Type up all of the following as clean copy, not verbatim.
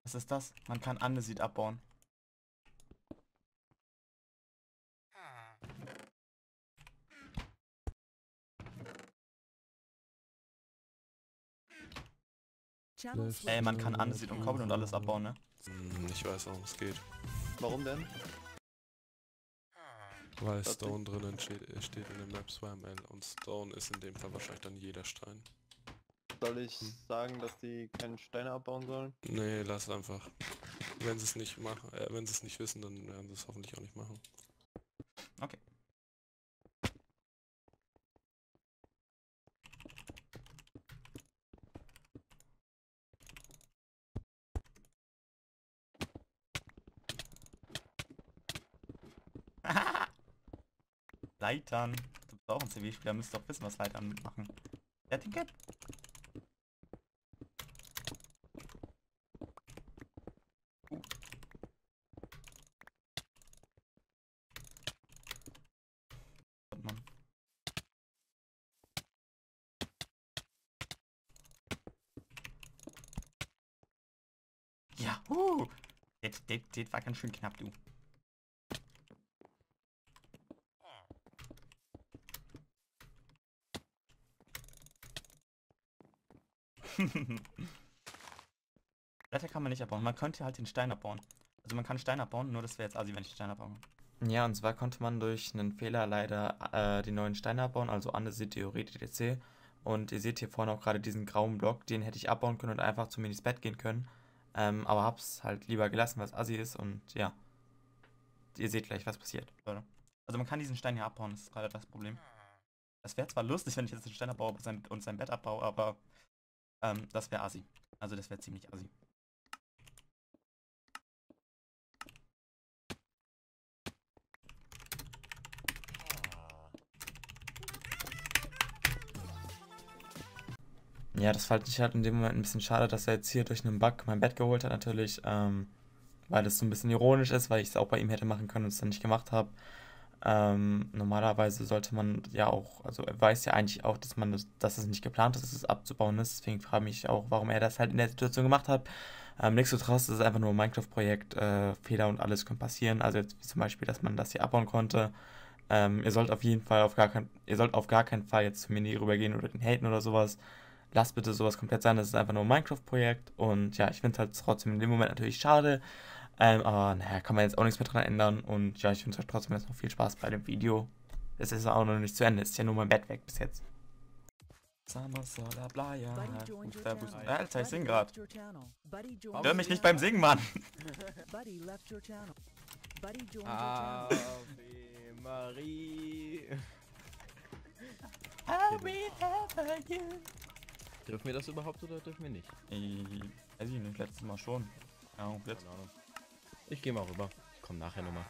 Was ist das? Man kann Andesit abbauen. Ey, man kann Andesit und Cobble und alles abbauen, ne? Ich weiß auch, es geht. Warum denn? Weil Stone drinnen steht in der Map Swam und Stone ist in dem Fall wahrscheinlich dann jeder Stein. Soll ich sagen, dass die keine Steine abbauen sollen? Nee, lass einfach. Wenn sie es nicht machen, wenn sie es nicht wissen, dann werden sie es hoffentlich auch nicht machen. Okay. Leitern. Du bist auch ein CW-Spieler, müsst doch wissen, was Leitern machen. Ja, Ticket. Mann. Ja, das war ganz schön knapp, du. Blätter kann man nicht abbauen. Man könnte halt den Stein abbauen. Also man kann Stein abbauen, nur das wäre jetzt assi, wenn ich den Stein abbaue. Ja, und zwar konnte man durch einen Fehler leider die neuen Steine abbauen, also Andesit, Diorit, etc. Und ihr seht hier vorne auch gerade diesen grauen Block, den hätte ich abbauen können und einfach zu mir ins Bett gehen können. Aber hab's halt lieber gelassen, weil es assi ist und ja. Ihr seht gleich, was passiert. Also man kann diesen Stein hier abbauen, das ist gerade das Problem. Das wäre zwar lustig, wenn ich jetzt den Stein abbaue und sein Bett abbaue, aber das wäre assi. Also das wäre ziemlich assi. Ja, das fand ich halt in dem Moment ein bisschen schade, dass er jetzt hier durch einen Bug mein Bett geholt hat natürlich, weil das so ein bisschen ironisch ist, weil ich es auch bei ihm hätte machen können und es dann nicht gemacht habe. Normalerweise sollte man ja auch, also er weiß ja eigentlich auch, dass es nicht geplant ist, dass es abzubauen ist, deswegen frage ich mich auch, warum er das halt in der Situation gemacht hat. Nichtsdestotrotz ist es einfach nur ein Minecraft-Projekt, Fehler und alles können passieren, also jetzt wie zum Beispiel, dass man das hier abbauen konnte. Ihr sollt auf jeden Fall auf gar keinen Fall jetzt zu Mini rübergehen oder den haten oder sowas. Lasst bitte sowas komplett sein, das ist einfach nur ein Minecraft-Projekt und ja, ich finde es halt trotzdem in dem Moment natürlich schade, aber naja, kann man jetzt auch nichts mehr dran ändern und ja, ich wünsche euch trotzdem jetzt noch viel Spaß bei dem Video. Es ist auch noch nicht zu Ende, es ist ja nur mein Bett weg bis jetzt. Alter, ich sing grad. Hör mich nicht beim Singen, Mann! Ave Marie. Dürfen wir das überhaupt oder dürfen wir nicht? Weiß ich nicht, letztes Mal schon. Ja, jetzt. Ich gehe mal rüber. Ich komme nachher nochmal.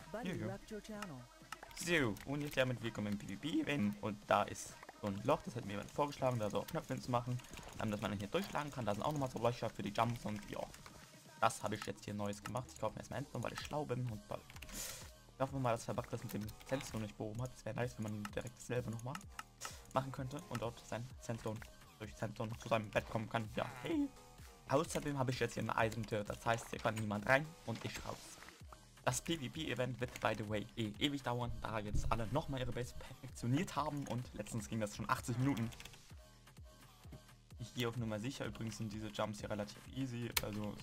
So, und jetzt damit willkommen im PvP-Event. Und da ist so ein Loch, das hat mir jemand vorgeschlagen, da so Knöpfe zu machen, dass man hier durchschlagen kann. Da sind auch nochmal so Löcher für die Jumps und ja. Das habe ich jetzt hier Neues gemacht. Ich kaufe mir erstmal Endstone, weil ich schlau bin und toll. Ich hoffe mal, dass Verbuggt das mit dem Sandstone nicht behoben hat. Es wäre nice, wenn man direkt dasselbe nochmal machen könnte und dort sein Sandstone durch Sandstone zu seinem Bett kommen kann. Ja, hey. Außerdem habe ich jetzt hier eine Eisentür, das heißt, hier kann niemand rein und ich raus. Das PvP-Event wird, by the way, ewig dauern, da jetzt alle nochmal ihre Base perfektioniert haben und letztens ging das schon 80 Minuten. Ich gehe auf Nummer sicher, übrigens sind diese Jumps hier relativ easy, also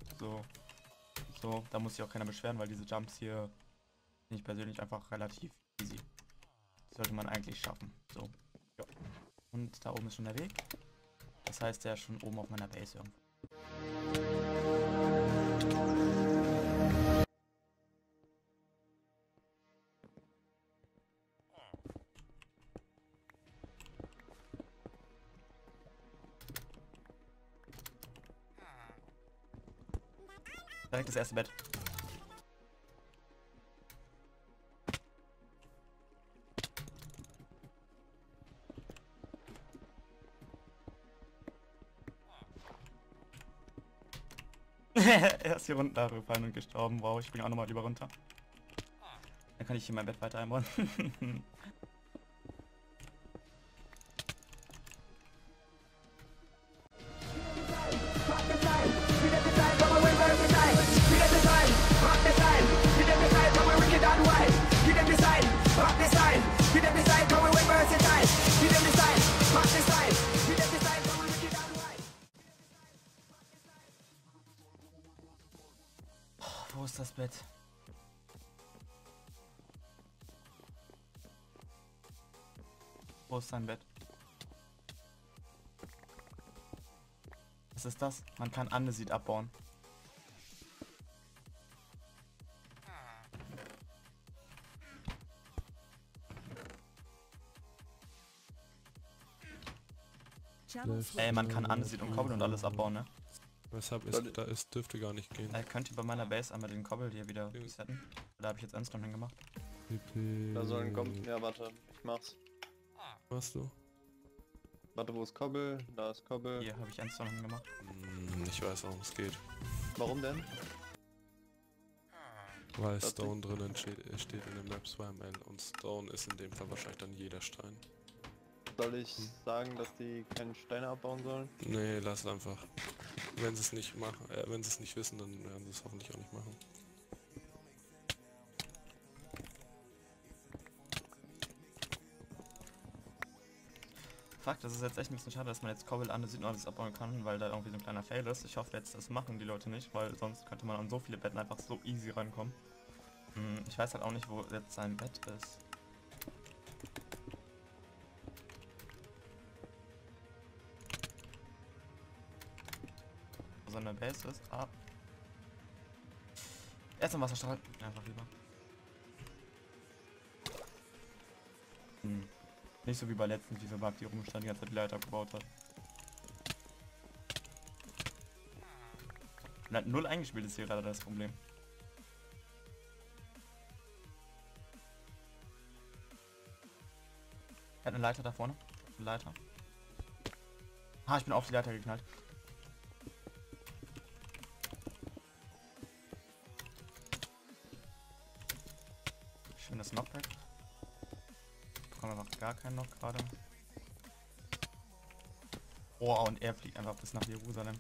so, da muss sich auch keiner beschweren, weil diese Jumps hier finde ich persönlich einfach relativ easy. Das sollte man eigentlich schaffen, so, ja. Und da oben ist schon der Weg, das heißt, der ist schon oben auf meiner Base irgendwo. Direkt das erste Bett. Er ist hier unten da gefallen und gestorben. Wow, ich springe auch nochmal lieber runter. Dann kann ich hier mein Bett weiter einbauen. Wo ist das Bett? Wo ist sein Bett? Was ist das? Man kann Andesit abbauen. Ey, man kann Andesit und Kobbel und alles abbauen, ne? Weshalb ist, da ist, dürfte gar nicht gehen. Könnt ihr bei meiner Base einmal den Kobbel hier wieder resetten? Da habe ich jetzt Endstone hingemacht. Da sollen kommen. Ja, warte, ich mach's. Machst du? Warte, wo ist Kobbel? Da ist Kobbel. Hier habe ich Endstone hingemacht. Ich weiß, worum es geht. Warum denn? Weil Das Stone drinnen steht in der Map SwamL und Stone ist in dem Fall wahrscheinlich dann jeder Stein. Soll ich sagen, dass die keine Steine abbauen sollen? Nee, lass einfach. Wenn sie es nicht machen, wenn sie es nicht wissen, dann werden sie es hoffentlich auch nicht machen. Fuck, das ist jetzt echt ein bisschen schade, dass man jetzt Kobbel, Andesit und alles abbauen kann, weil da irgendwie so ein kleiner Fail ist. Ich hoffe jetzt, das machen die Leute nicht, weil sonst könnte man an so viele Betten einfach so easy rankommen. Ich weiß halt auch nicht, wo jetzt sein Bett ist. Wo seine Base ist. Ah. Erst im Wasserstrahl. Einfach lieber. Nicht so wie bei letzten dieser Bug, die rumstand, die ganze Zeit die Leiter gebaut hat. Und hat null eingespielt, ist hier gerade das Problem. Er hat eine Leiter da vorne. Eine Leiter. Ah, ich bin auf die Leiter geknallt. Schönes Knockback. Bekommen wir einfach gar keinen noch gerade. Oh, und er fliegt einfach bis nach Jerusalem.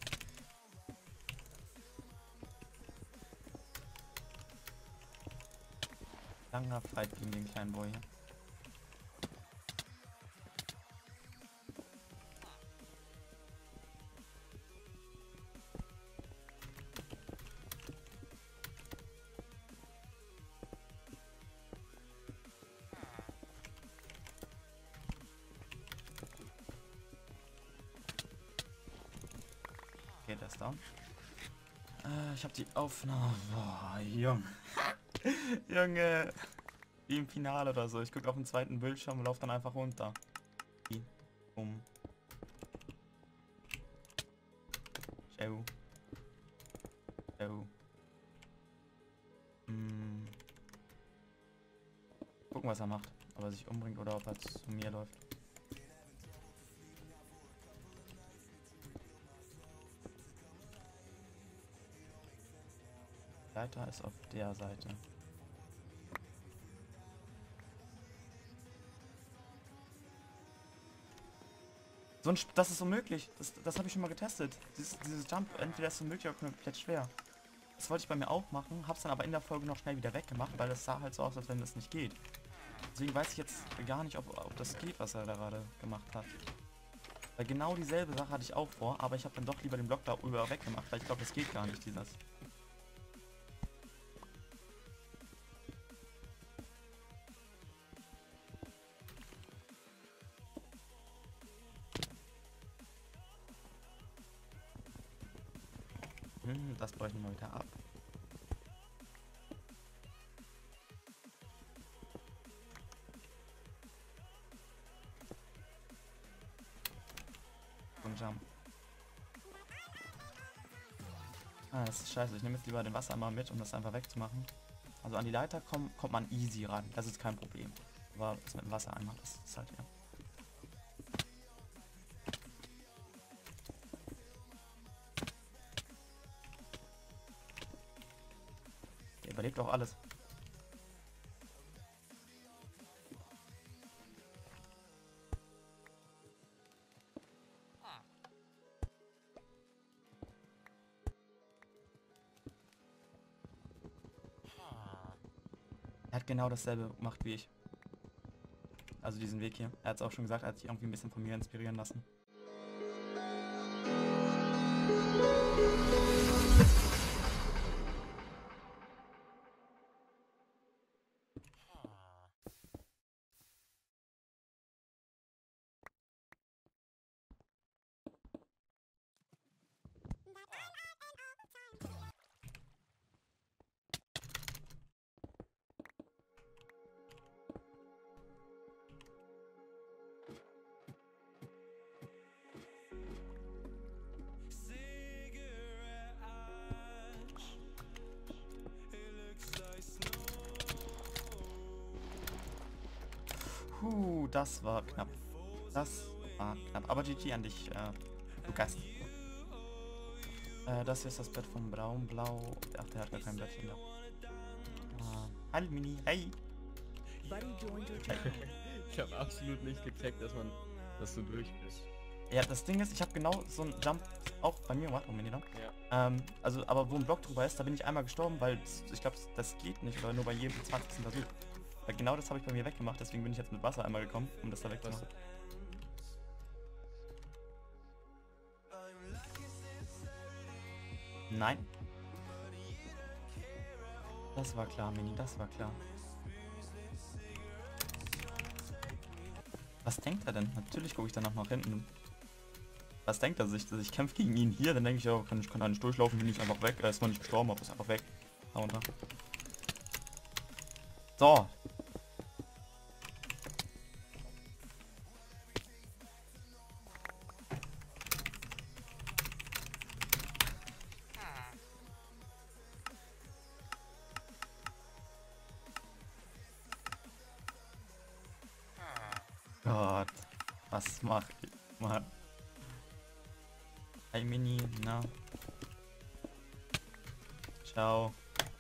Langer Fight gegen den kleinen Boy hier. Okay, der ist down. Ich habe die Aufnahme. Boah, Junge. Junge. Wie im Finale oder so. Ich gucke auf den zweiten Bildschirm und laufe dann einfach runter. Ciao. Ciao. Gucken, was er macht. Ob er sich umbringt oder ob er zu mir läuft. Leiter ist auf der Seite. So das ist unmöglich. Das habe ich schon mal getestet. Dieses Jump, entweder ist es unmöglich oder komplett schwer. Das wollte ich bei mir auch machen, hab's dann aber in der Folge noch schnell wieder weggemacht, weil es sah halt so aus, als wenn das nicht geht. Deswegen weiß ich jetzt gar nicht, ob das geht, was er da gerade gemacht hat. Weil genau dieselbe Sache hatte ich auch vor, aber ich habe dann doch lieber den Block da über weggemacht, weil ich glaube, das geht gar nicht, dieses. Das bräuchten wir wieder ab. Und Jump. Ah, das ist scheiße. Ich nehme jetzt lieber den Wasser mal mit, um das einfach wegzumachen. Also an die Leiter kommt man easy ran. Das ist kein Problem. Aber das mit dem Wasser einmal, das ist halt ja. Überlebt auch alles. Er hat genau dasselbe gemacht wie ich. Also diesen Weg hier. Er hat es auch schon gesagt, er hat sich irgendwie ein bisschen von mir inspirieren lassen. das war knapp. Das war knapp. Aber GG an dich, du Gast. Das hier ist das Bett vom Braun-Blau. Ach, der hat gar kein Bettchen mehr. Hallo Mini, hey! Ich habe absolut nicht gecheckt, dass du durch bist. Ja, das Ding ist, ich habe genau so einen Jump auch bei mir gemacht, Mini, ne? Ja. Also, aber wo ein Block drüber ist, da bin ich einmal gestorben, weil ich glaube, das geht nicht, oder nur bei jedem 20. Versuch. Weil genau das habe ich bei mir weggemacht, deswegen bin ich jetzt mit Wasser einmal gekommen, um das da wegzumachen. Nein. Das war klar, Mini, das war klar. Was denkt er denn? Natürlich gucke ich danach nach hinten. Was denkt er sich? Dass ich kämpfe gegen ihn hier? Dann denke ich, ja, ich kann da nicht durchlaufen, bin ich einfach weg. Er ist noch nicht gestorben, aber ist einfach weg. Da runter. So. Gott, was mach ich, Mann? Hi Mini, na? Ciao.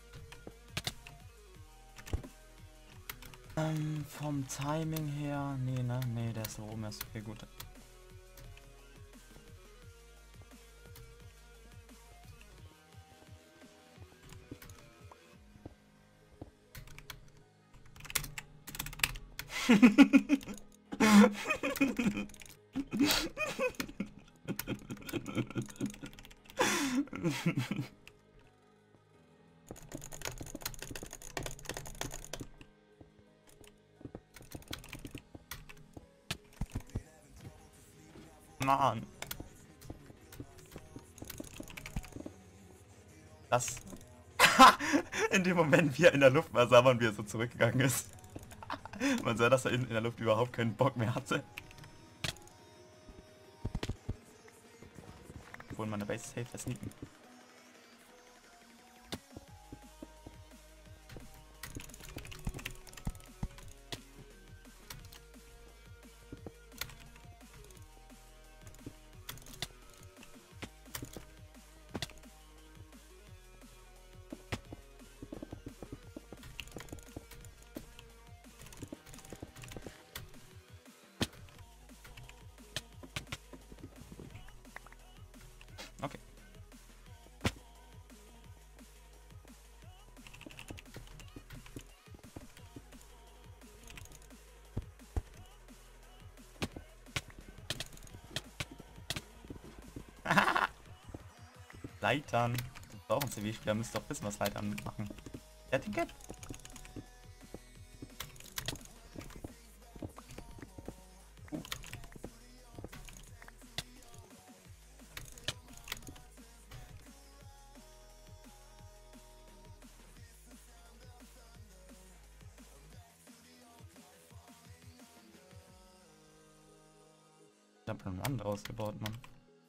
Vom Timing her, nee, ne? Nee, der ist da oben erst. Okay, gut. Mann. Das. In dem Moment, wie er in der Luft war, sah man, wie er so zurückgegangen ist. Man sah, dass er in der Luft überhaupt keinen Bock mehr hatte. Obwohl meine Base safe versneaken. Okay. Leitern. Das ist auch ein CW-Spieler, müsste doch wissen, was Leitern machen. Der Ticket? Ich hab ein Land rausgebaut, Mann.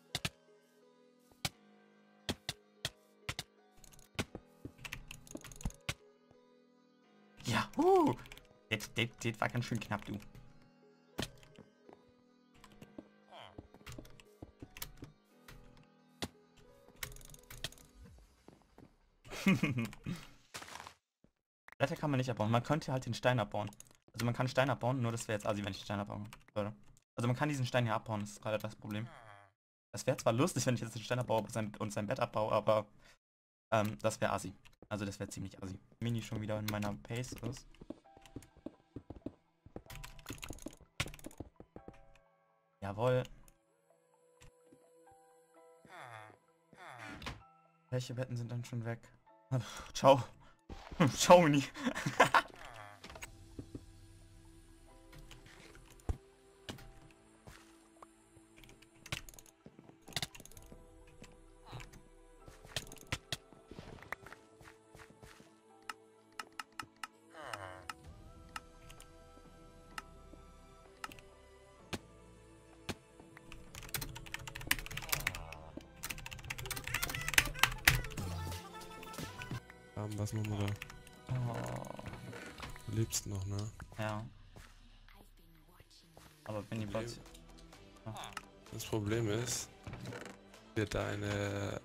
Ja, das war ganz schön knapp, du. Blätter kann man nicht abbauen. Man könnte halt den Stein abbauen. Also man kann Stein abbauen, nur das wäre jetzt assi, wenn ich den Stein abbauen würde. Also man kann diesen Stein hier abbauen, das ist gerade das Problem. Das wäre zwar lustig, wenn ich jetzt den Stein abbaue und sein Bett abbaue, aber das wäre assi. Also das wäre ziemlich assi. Mini schon wieder in meiner Pace ist. Jawohl. Welche Betten sind dann schon weg? Ciao. Ciao, Mini. Was machen wir da? Oh. Du lebst noch, ne? Ja. Aber wenn die Bots... Das Problem ist, wir deine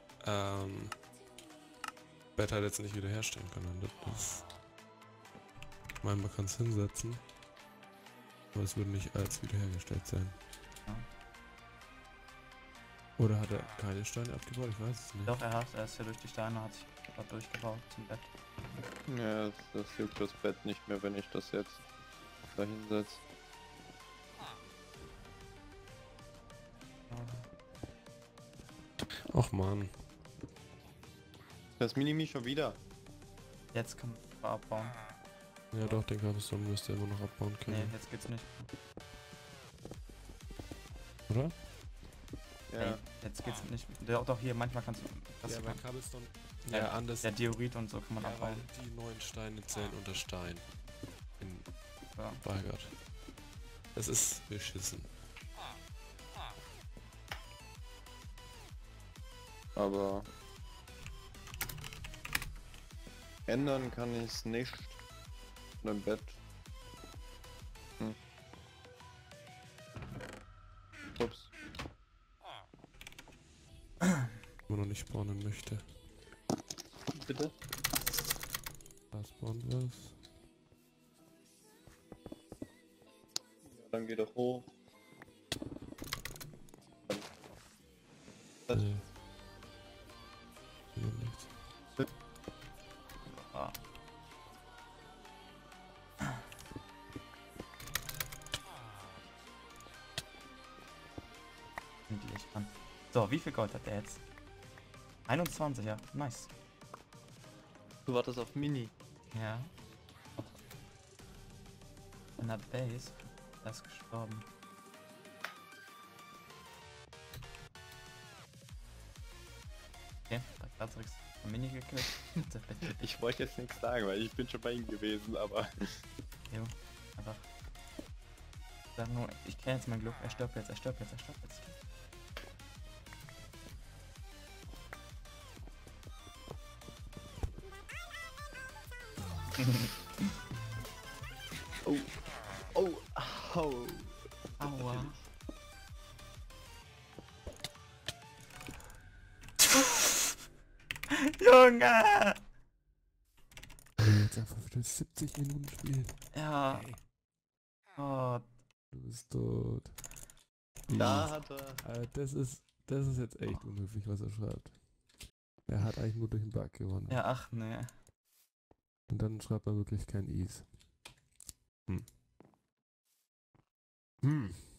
Bett halt jetzt nicht wiederherstellen können. Das ist, ich meine, man kann es hinsetzen, aber es würde nicht als wiederhergestellt sein. Ja. Oder hat er keine Steine abgebaut? Ich weiß es nicht. Doch, er ist ja durch die Steine, hat sich gerade durchgebaut zum Bett. Ja, das juckt das Bett nicht mehr, wenn ich das jetzt da hinsetze. Ach man. Das Minimi schon wieder. Jetzt kann man abbauen. Ja doch, den Cobblestone müsst ihr immer noch abbauen Nee, können. jetzt geht's nicht. Oder? Ja. Ey, jetzt geht's nicht. Doch, hier, manchmal kannst du... Das Ja, bei kann, Cobblestone... Ja, Ja, anders. der Diorit und so kann man Ja, weil abbauen. die neuen Steine zählen unter Stein. In Ja. Balgard. Es ist beschissen. Aber ändern kann ich es nicht. Im Bett. Ups. Wenn man noch nicht spawnen möchte. Bitte? Da spawnt was. Ja, dann geht er hoch. Was? Nee. Noch nichts. Ah. Endlich an. So, wie viel Gold hat der jetzt? 21, ja. Nice. Du wartest auf Mini. Ja. In der Base. Der ist gestorben. Okay, da hat Grazrix ein Mini gekillt. Ich wollte jetzt nichts sagen, weil ich bin schon bei ihm gewesen, aber... Jo, einfach. Sag nur, ich kenne jetzt mein Glück. Er stirbt jetzt, er stirbt jetzt, er stirbt jetzt. Oh. Oh. Au. Aua. Junge! Jetzt einfach wieder 70 Minuten spielen. Ja. Oh, Du bist tot. Da hat er... Das ist jetzt echt unhöflich, was er schreibt. Er hat eigentlich nur durch den Bug gewonnen. ja, ach ne. Und dann schreibt er wirklich kein Ease. Hm.